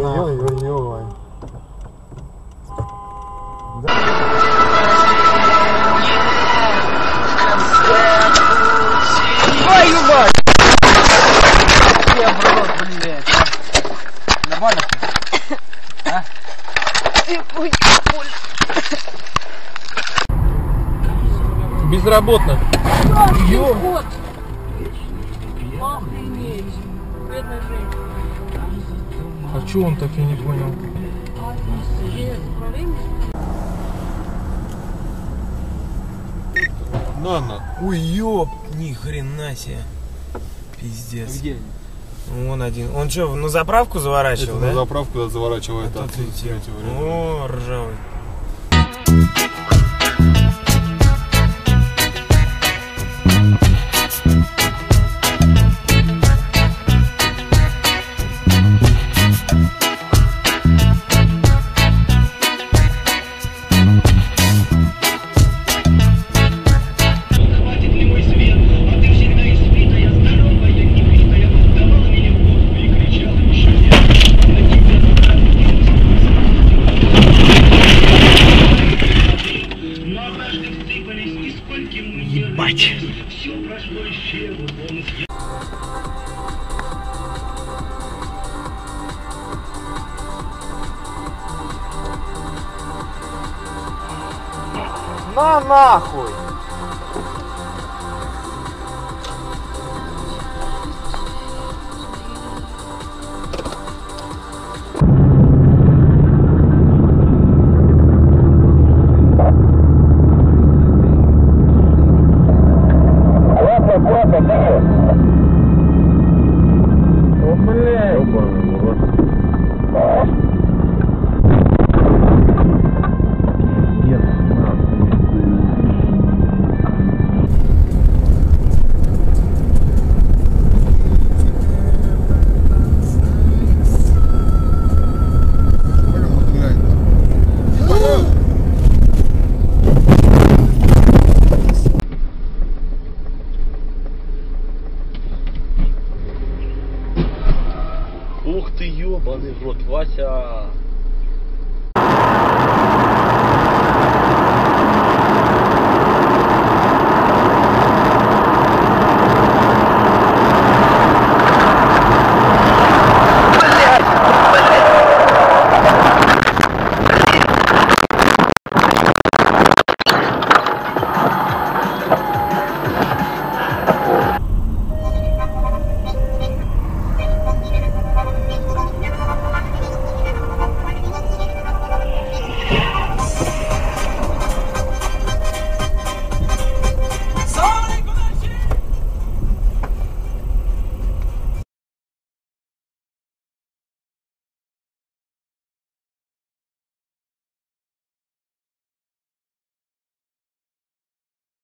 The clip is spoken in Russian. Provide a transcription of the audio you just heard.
Ой-ой-ой. Твою мать! Я в рот, блядь. Нормально? А? Ой, больно. Безработно. Вот. Охренеть. Бедная женщина. А чё он так, я не понял? На. Ой, ёп, ни хрена себе. Пиздец. Где они? Вон один. Он что, на заправку заворачивал, Это да? на заправку заворачивает. А тут летел. О, ржавый. Ебать. На нахуй! О, блядь! Нет, Ух ты, ёбаный в рот, Вася!